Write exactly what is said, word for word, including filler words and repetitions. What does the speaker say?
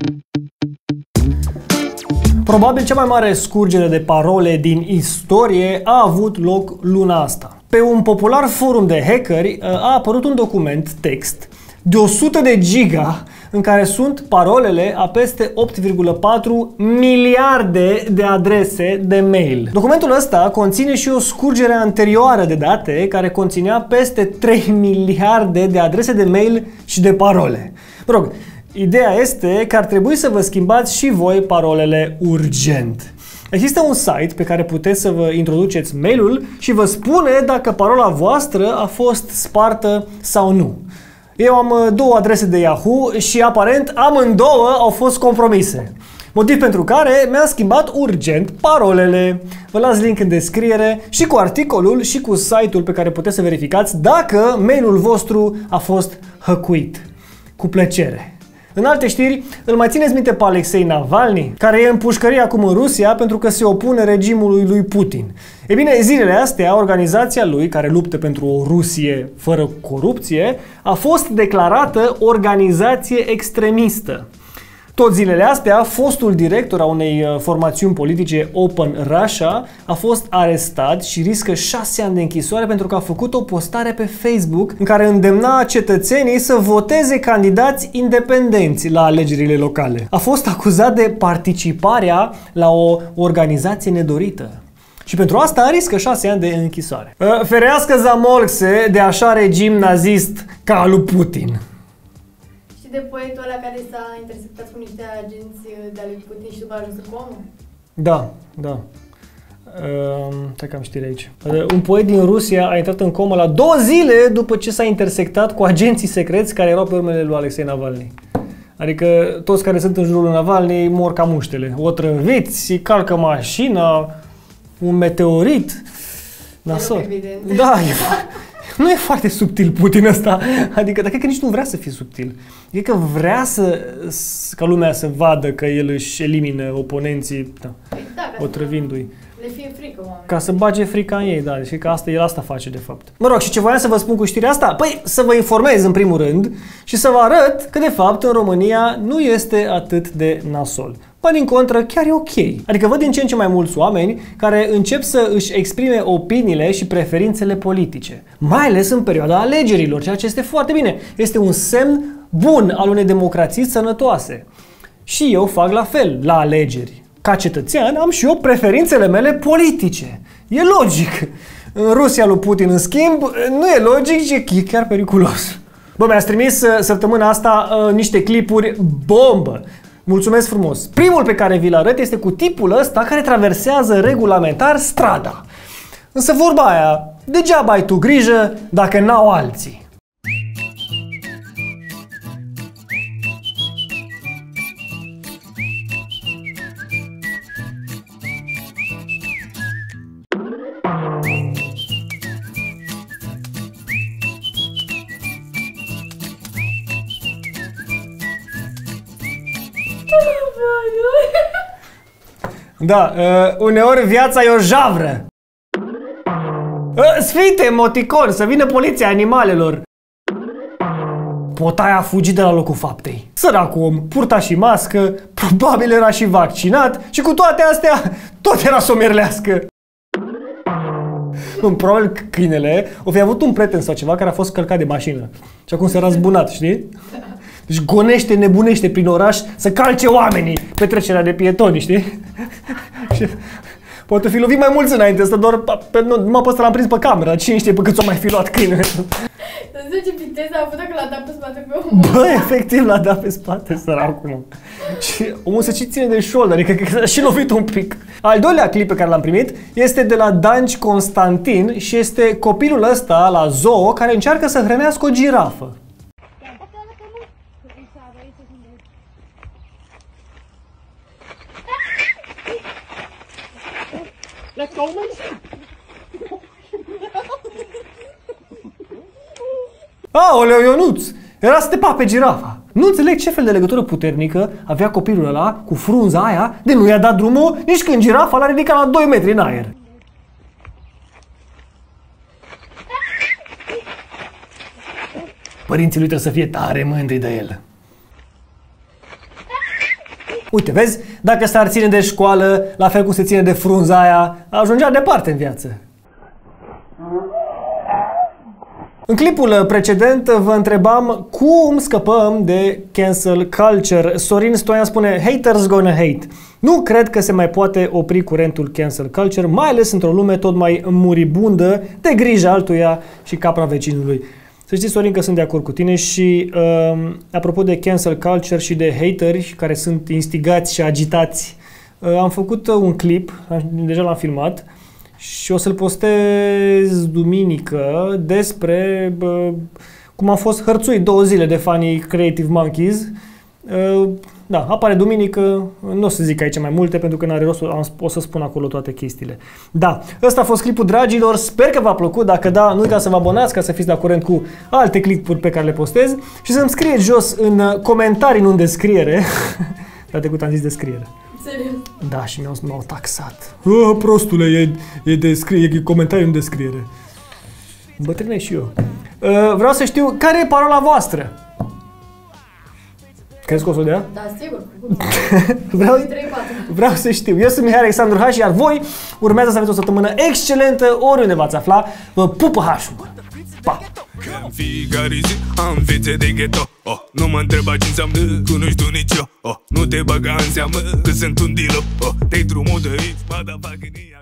Probabil cea mai mare scurgere de parole din istorie a avut loc luna asta. Pe un popular forum de hackeri a apărut un document text de o sută de giga în care sunt parolele a peste opt virgulă patru miliarde de adrese de mail. Documentul ăsta conține și o scurgere anterioară de date care conținea peste trei miliarde de adrese de mail și de parole. Mă rog, ideea este că ar trebui să vă schimbați și voi parolele urgent. Există un site pe care puteți să vă introduceți mailul și vă spune dacă parola voastră a fost spartă sau nu. Eu am două adrese de Yahoo și aparent amândouă au fost compromise. Motiv pentru care mi-am schimbat urgent parolele. Vă las link în descriere și cu articolul și cu site-ul pe care puteți să verificați dacă mailul vostru a fost hăcuit. Cu plăcere. În alte știri, îl mai țineți minte pe Alexei Navalny, care e în pușcărie acum în Rusia pentru că se opune regimului lui Putin. E bine, zilele astea, organizația lui, care luptă pentru o Rusie fără corupție, a fost declarată organizație extremistă. Tot zilele astea, fostul director a unei formațiuni politice Open Russia a fost arestat și riscă șase ani de închisoare pentru că a făcut o postare pe Facebook în care îndemna cetățenii să voteze candidați independenți la alegerile locale. A fost acuzat de participarea la o organizație nedorită. Și pentru asta riscă șase ani de închisoare. Ferească Zamolxe de așa regim nazist ca lui Putin. De poetul ăla care s-a intersectat cu niște agenți de-a lui Putin și după a ajuns în comă? Da, da. Uh, Stai că am știri aici. Uh, un poet din Rusia a intrat în comă la două zile după ce s-a intersectat cu agenții secreți care erau pe urmele lui Alexei Navalny. Adică toți care sunt în jurul lui Navalny mor ca muștele. Otrăviți, calcă mașina, un meteorit. Nasol. Da, e... Nu e foarte subtil Putin ăsta, adică dar cred că nici nu vrea să fie subtil. E că vrea să, ca lumea să vadă că el își elimină oponenții, da, păi da, otrăvindu-i. Le fie frică oamenii. Ca să bage frica în ei, da, deci că asta, el asta face de fapt. Mă rog, și ce voiam să vă spun cu știrea asta? Păi să vă informez în primul rând și să vă arăt că de fapt în România nu este atât de nasol. Ba din contră, chiar e ok. Adică văd din ce în ce mai mulți oameni care încep să își exprime opiniile și preferințele politice. Mai ales în perioada alegerilor, ceea ce este foarte bine. Este un semn bun al unei democrații sănătoase. Și eu fac la fel la alegeri. Ca cetățean am și eu preferințele mele politice. E logic. În Rusia lui Putin, în schimb, nu e logic și e chiar periculos. Bă, mi-ați trimis săptămâna asta uh, niște clipuri bombă. Mulțumesc frumos! Primul pe care vi-l arăt este cu tipul ăsta care traversează regulamentar strada. Însă vorba aia, degeaba ai tu grijă dacă n-au alții. Da, uh, uneori viața e o javră. Uh, Sfinte, emoticon, să vină poliția animalelor. Potaia a fugit de la locul faptei. Săracul om, purta și mască, probabil era și vaccinat și cu toate astea, tot era să o merlească. Probabil că câinele o fi avut un prieten sau ceva care a fost călcat de mașină și acum s-a răzbunat, știi? Deci gonește, nebunește prin oraș să calce oamenii pe trecerea de pietoni, știi? Și poate fi lovit mai mulți înainte, asta doar pe, nu, numai pe ăsta l-am prins pe cameră, cine știe pe cât s-o mai fi luat câine. Să zice ce viteză a avut că l-a dat pe spate pe omul. Bă, efectiv l-a dat pe spate, săracul, mă. Și omul se și ține de șold, adică că s-a și lovit un pic. Al doilea clip pe care l-am primit este de la Danci Constantin și este copilul ăsta la zoo care încearcă să hrănească o girafă. Let's go, man. Aoleu, Ionuț! Era să te pape girafa. Nu înțeleg ce fel de legătură puternică avea copilul ăla cu frunza aia de nu i-a dat drumul nici când girafa l-a ridicat la doi metri în aer. Părinții lui trebuie să fie tare mândri de el. Uite, vezi? Dacă s-ar ține de școală, la fel cum se ține de frunza aia, ajungea departe în viață. În clipul precedent vă întrebam cum scăpăm de cancel culture. Sorin Stoian spune haters gonna hate. Nu cred că se mai poate opri curentul cancel culture, mai ales într-o lume tot mai muribundă de grija altuia și capra vecinului. Să știți, Sorin, că sunt de acord cu tine și uh, apropo de cancel culture și de hateri care sunt instigați și agitați, uh, am făcut un clip, deja l-am filmat, și o să-l postez duminică despre uh, cum am fost hărțuit două zile de fanii Creative Monkeys. Uh, da, apare duminică, nu o să zic aici mai multe pentru că n-are rost, o să spun acolo toate chestiile. Da, ăsta a fost clipul, dragilor, sper că v-a plăcut, dacă da, nu uitați să vă abonați ca să fiți la curent cu alte clipuri pe care le postez și să-mi scrieți jos în comentarii, nu în descriere. La trecut am zis descriere. Serios? Da, și mi-au, m-au taxat. Oh, prostule, e, e, descrie, e comentariu în descriere. Bătrâne și eu. Uh, vreau să știu care e parola voastră. Crezi că o să o dea? Da, sigur. vreau, vreau să știu. Eu sunt Mihai Alexandru H, iar voi urmează să aveți o săptămână excelentă oriunde v-ați afla. Vă pupă H-ul. Pa! În fiecare zi am fețe de ghetto. Oh, nu mă întreba ce înseamnă, că nu știu nici eu. Oh, nu te băga în seamă, că sunt un dilo. Oh, te-ai drumul de aici, mă da fac în ea.